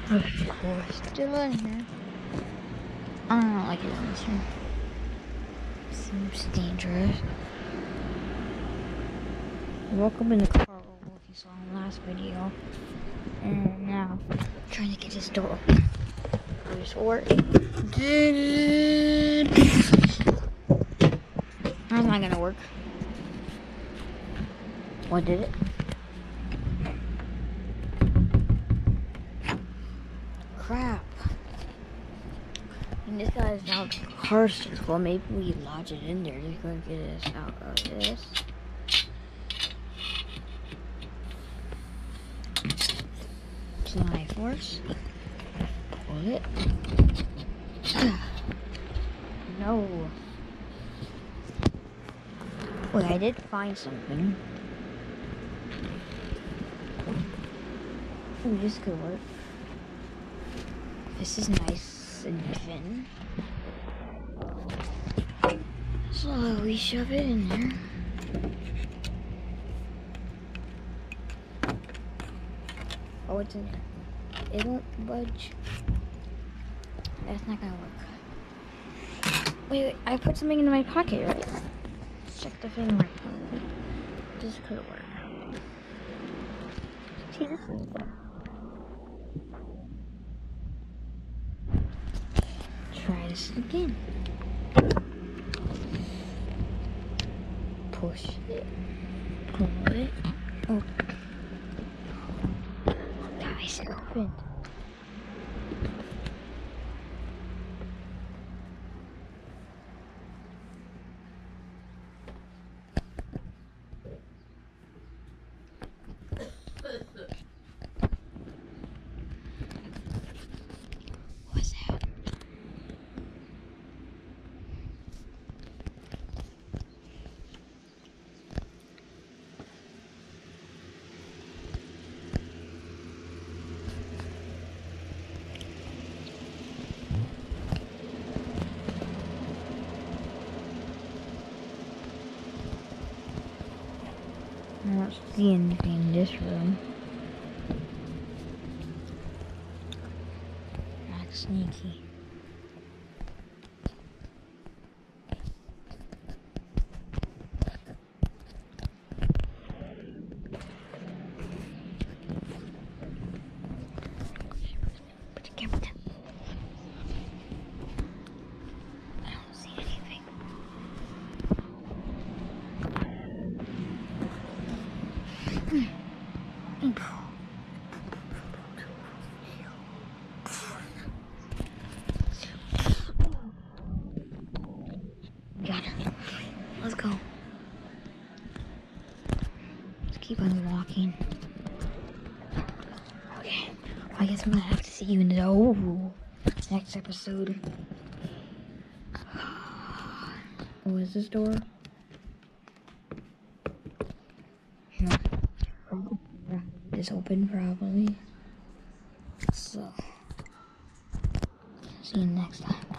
Of course, still in here. I don't like it in this room. Seems dangerous. Welcome in the car, if you saw in the last video. And now, trying to get this door open. This will work. That's not gonna work. What did it? Crap. And this guy's now Carson's. Well, maybe we lodge it in there. Just gonna get us out of this. Apply force. Pull it. No. Wait, I did find something. Ooh, this could work. This is nice and thin. Slowly shove it in there. Oh, it's in there. It won't budge. That's not gonna work. Wait, I put something in my pocket, right? Let's check the thing right now. This could work. See, this is good. Try this again. Push it. Pull it. Oh. Nice, it opened. What's that? I don't see anything in this room. Not sneaky. Put the camera down. I don't see anything. Got her. Let's go. Let's keep on walking. Okay. I guess I'm gonna have to see you in the next episode. Oh, is this door? No. It's open probably. So, see you next time.